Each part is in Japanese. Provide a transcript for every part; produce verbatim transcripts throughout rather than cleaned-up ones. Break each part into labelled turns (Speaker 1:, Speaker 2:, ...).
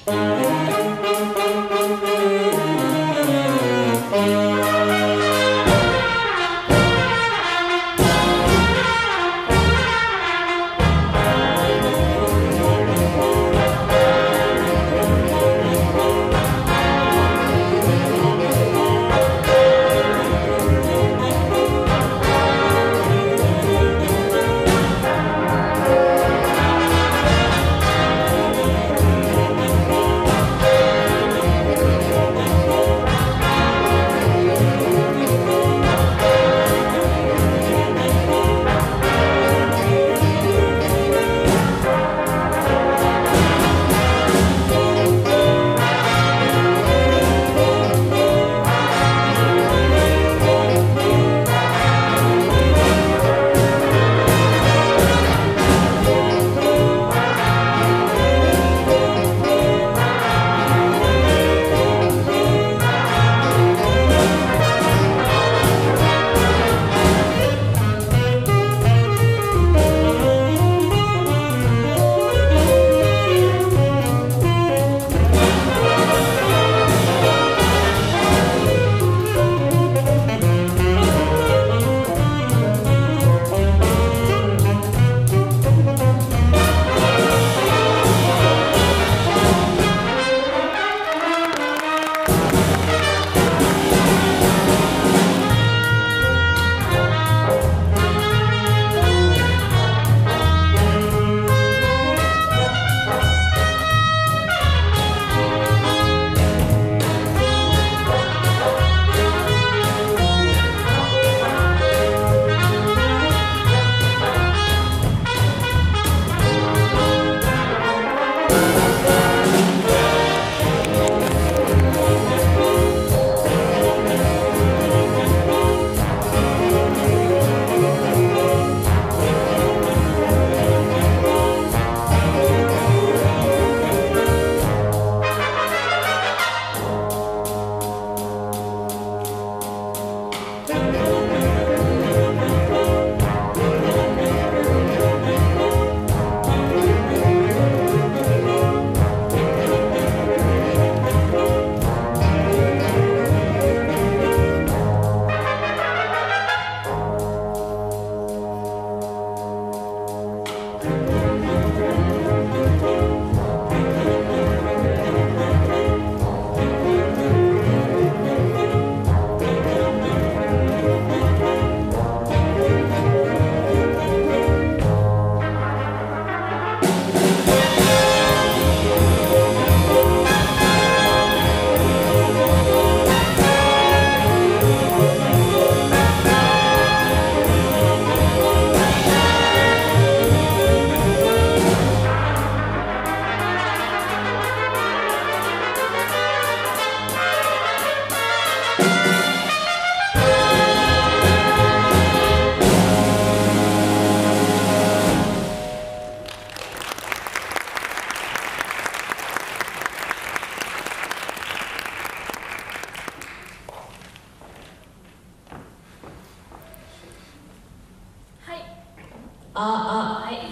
Speaker 1: ああはい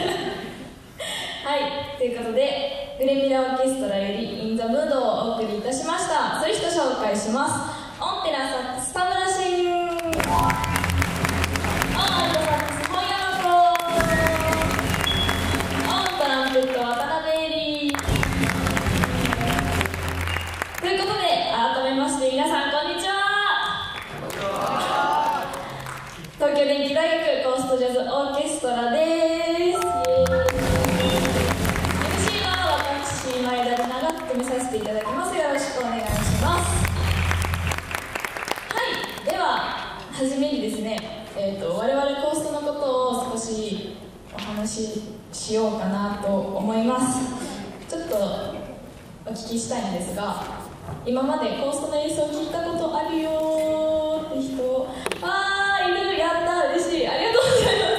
Speaker 1: はいということでグレミラオーケストラよりインザムードをお送りいたしました。ソリスト紹介します。オンテナサックス田村慎、オンアルトサックス本山子、オントランペット渡辺恵里ということで、改めまして皆さんこんにちは。東京電機大学コーストジャズオーケストラです。 エムシー は私前田里奈が務めさせていただきます。よろしくお願いします。はい、では初めにですね、えー、と我々コーストのことを少しお話ししようかなと思います。ちょっとお聞きしたいんですが、今までコーストの演奏を聞いたことあるよーって人、あーいる、やった嬉しい、ありがとうございます。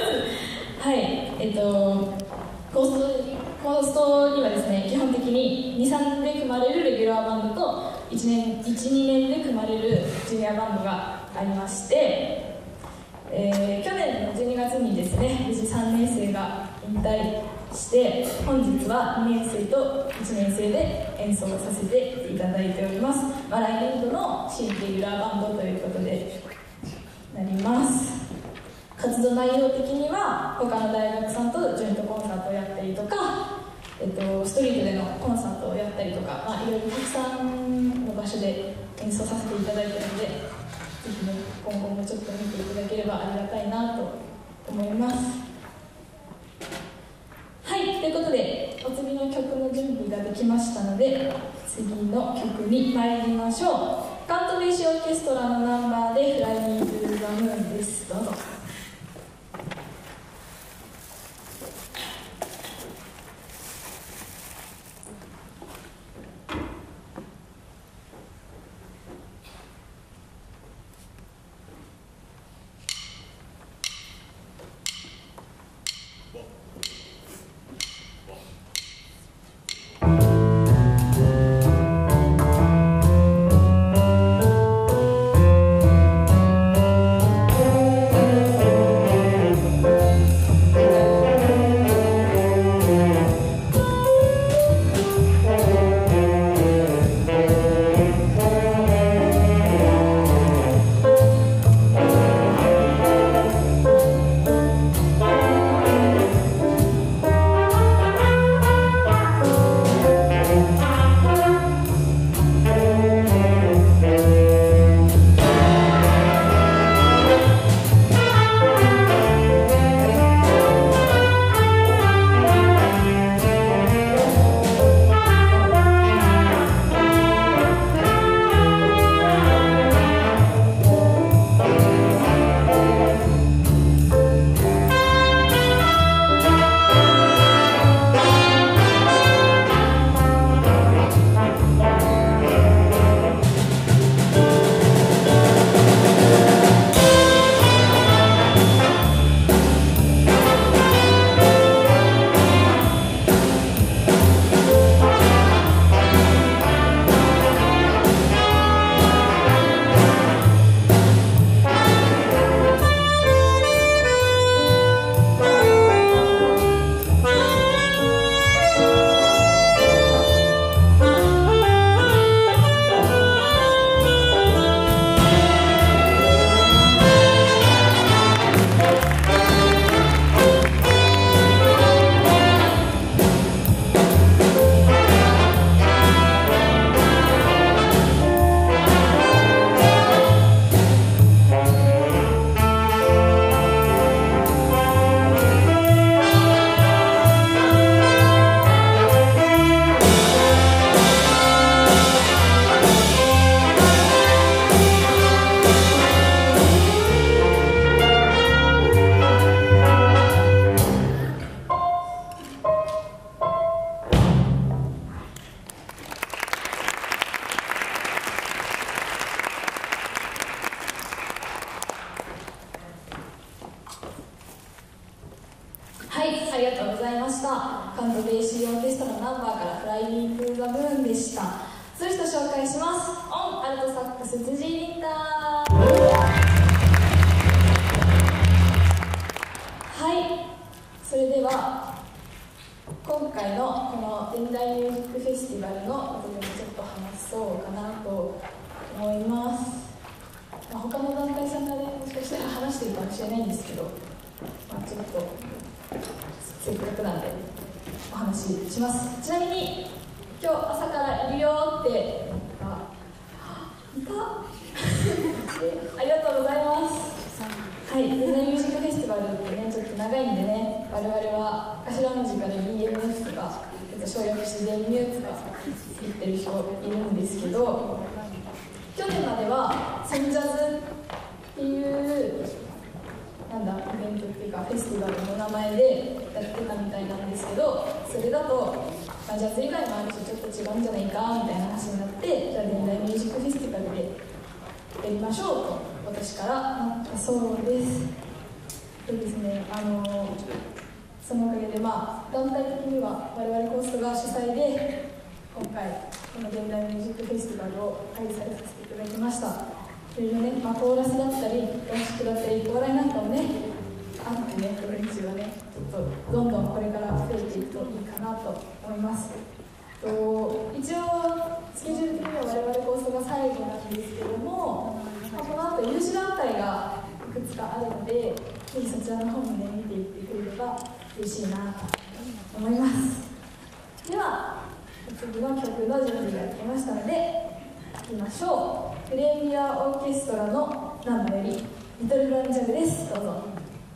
Speaker 1: はい、えっとコーストコーストにはですね、基本的にに、さんねんで組まれるレギュラーバンドといち、にねんで組まれるジュニアバンドがありまして、えー、去年のじゅうにがつにですね、無事さんねん生が引退して本日はにねん生といちねん生で演奏させていただいております、まあ、来年度の新レギュラーバンドということでなります。活動内容的には他の大学さんとジョイントコンサートをやったりとか、えっと、ストリートでのコンサートをやったりとか、まあ、いろいろたくさんの場所で演奏させていただいているので、ぜひね、今後もちょっと見ていただければありがたいなと思います。はい、ということでお次の曲の準備ができましたので、次の曲に参りましょう。カントベーシオーケストラのナンバーで「フライミー・トゥ・ザ・ムーン」です。どうぞ。はい、ありがとうございました。カントベーシーオーケストラのナンバーから「フライミー・トゥ・ザ・ムーン」でした。それと紹介します。オンアルトサックス辻井リンター。はい、それでは今回のこの現代ミュージックフェスティバルのことでもちょっと話そうかなと思います。まあ、他の団体さんがね、もしかしたら話してるかもしれないんですけど、まあ、ちょっとせっかくなんでお話しします。ちなみに今日朝からいるよってあいたありがとうございます。はい、現代ミュージックフェスティバルってね、ちょっと長いんでね、我々は頭文字から ビーエムエフ とか省略してデミューとか言ってる人いるんですけど、去年まではセンジャズっていうなんだイベントっていうかフェスティバルの名前でやってたみたいなんですけど、それだと、まあ、ジャズ以外もあるしちょっと違うんじゃないかみたいな話になって、じゃあ現代ミュージックフェスティバルでやりましょうと私からなったそうです。でですね、あのそのおかげで、まあ、団体的には我々コーストが主催で今回この現代ミュージックフェスティバルを開催させていただきました。いろいろね、まあ、コーラスだったり合宿だったりお笑いなんかもねあってね、練習はねちょっとどんどんこれから増えていくといいかなと思います。と一応スケジュール的には我々コーストが最後なんですけども、まあ、この後有志団体がいくつかあるので、ぜひそちらの方もね見ていってくれれば嬉しいなと思います。では次の曲の準備ができましたのでいきましょう。プレミアオーケストラのナンバーよりリトルブランジャグです。どうぞ。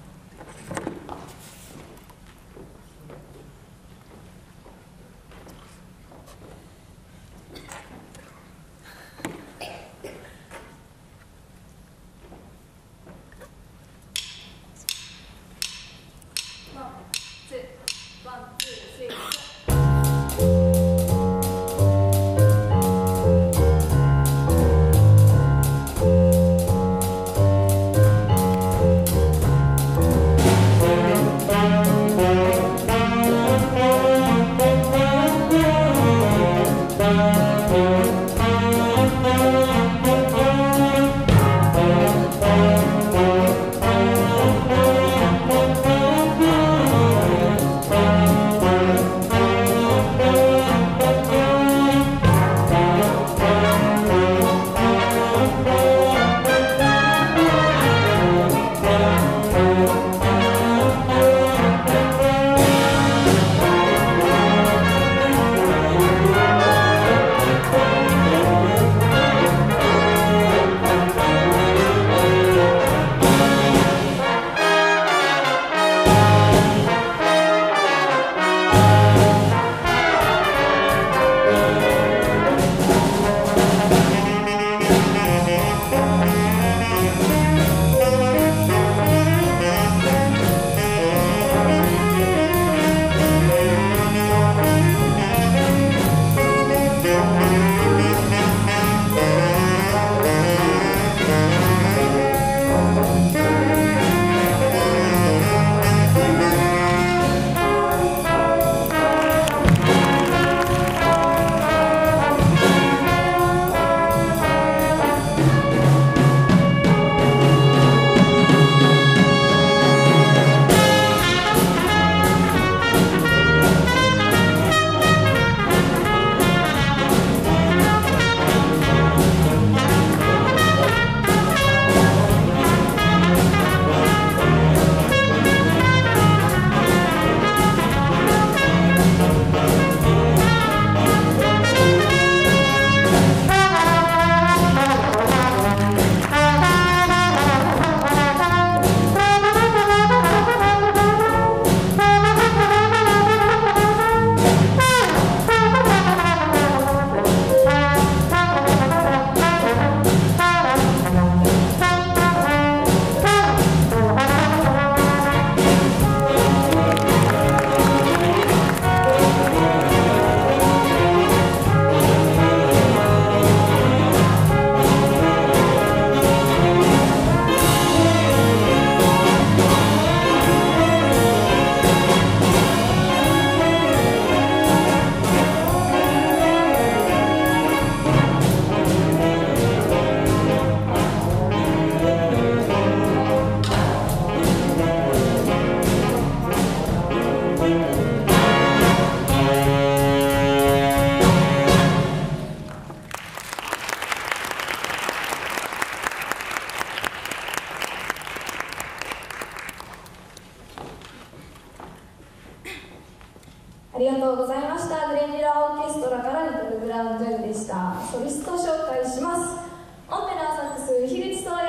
Speaker 1: ありがとうございました。グレンリラオーケストラからリトルブラウンジャグでした。ソリスト紹介します。オペラサックス樋口宗也、オー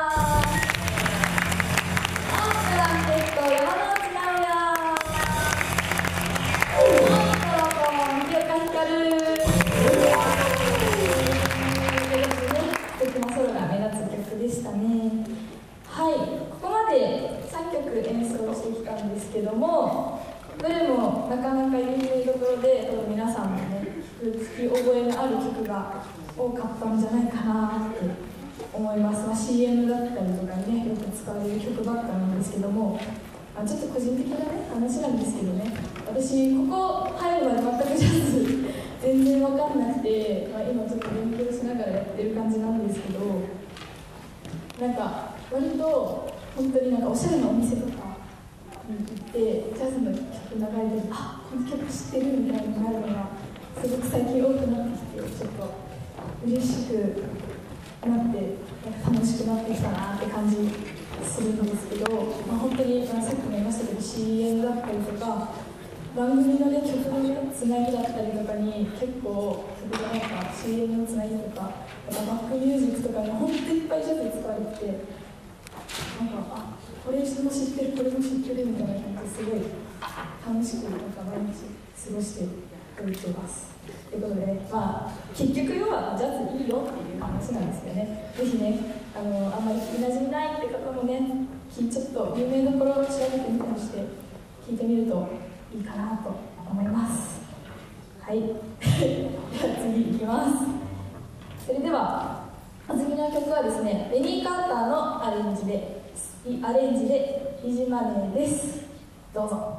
Speaker 1: プランペット山之内直也、オートラコン清岡光ということでね、素敵なソロが目立つ曲でしたね。はい、ここまでさんきょく演奏してきたんですけども、どれもなかなか有名どころで皆さんもね聞き覚えのある曲が多かったんじゃないかなって思います。まあ、シーエム だったりとかねよく使われる曲ばっかなんですけども、まあ、ちょっと個人的なね話なんですけどね、私ここ入るまで全くジャズ全然わかんなくて、まあ、今ちょっと勉強しながらやってる感じなんですけど、なんか割と本当になんかおしゃれなお店とかに行ってジャズの曲流れて、あ、この曲知ってるみたいになるのがすごく最近多くなってきて、ちょっと嬉しくなって、なんか楽しくなってきたなって感じするんですけど、まあ、本当に、まあ、さっきも言いましたけど シーエム だったりとか番組の、ね、曲の、ね、つなぎだったりとかに結構曲がなんか シーエム のつなぎとかバックミュージックとかに本当にいっぱいジャズ使われてて、なんかあこれも知ってるこれも知ってるみたいな感じですごい楽しくなんか毎日過ごしてくれてます。ということで、まあ、結局要はジャズいいよっていう話なんですよね。ぜひね、あのあんまり聞きなじみないって方もね、ちょっと有名どころを調べてみたりして聞いてみるといいかなと思います。はい。では次いきます。それでは次の曲はですね、ベニー・カーターのアレンジでアレンジでイージーマネーです。どうぞ。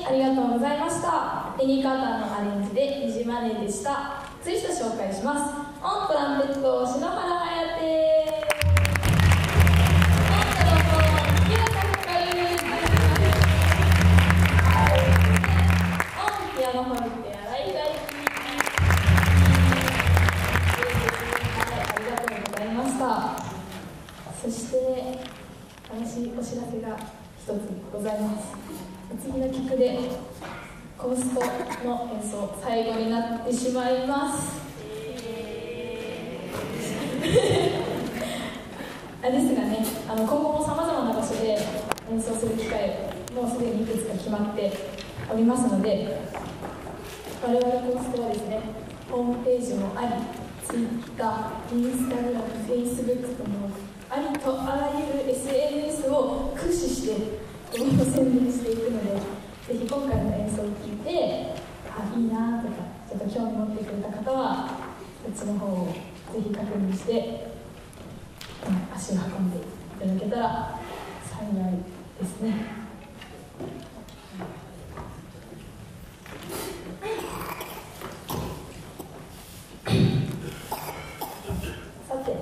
Speaker 1: ありがとうございました。ペニー・カーターのアレンジでニジマネーでした。ツイスト紹介します。オントランペット篠原颯。そして悲しいお知らせが一つございます。次の曲でコーストの演奏最後になってしまいます。あれですがね、あの今後もさまざまな場所で演奏する機会もうすでにいくつか決まっておりますので、我々コーストはですね、ホームページもあり、Twitter、Instagram、Facebook ともありとあらゆる エスエヌエス を駆使して宣伝していくので、ぜひ今回の演奏を聞いて、あ、いいなとかちょっと興味持ってくれた方はこっちの方をぜひ確認して、うん、足を運んでいただけたら幸いですね。さて、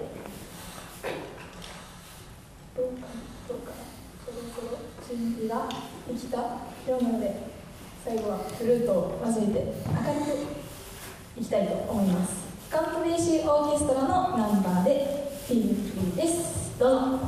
Speaker 1: どうかどうかそろそろ準備ができたようなので、最後はフルートを交えて明るくいきたいと思います。カントベーシーオーケストラのナンバーでフィールフリーです。どうぞ。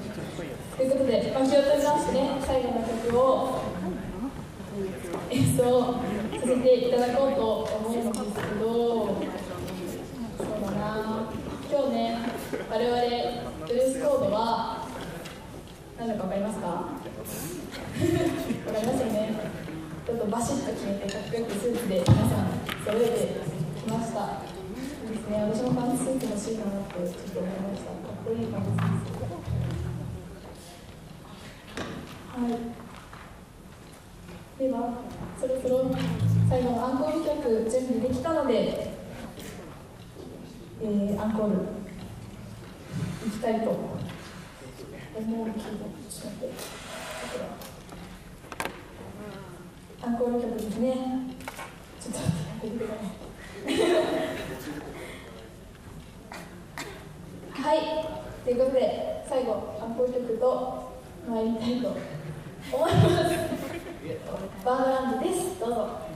Speaker 1: ということで、まあ、気を取り直してね、最後の曲を演奏させていただこうと思うんですけど、そうだな、今日ね、我々ドレスコードは何だか分かりますか？分かりますよね。ちょっとバシッと決めてかっこよくスーツで皆さん揃えてきました。いいですね、私もパンツスーツ欲しいかなってちょっと思いました。かっこいいパンツスーツ。はい。では、そろそろ最後のアンコール曲準備できたので、えー、アンコールいきたいと思う。ちょっと待って。アンコール曲ですね。ちょっと待ってください。はい、ということで最後アンコール曲と参りたいと思います。バードランドです。どうぞ。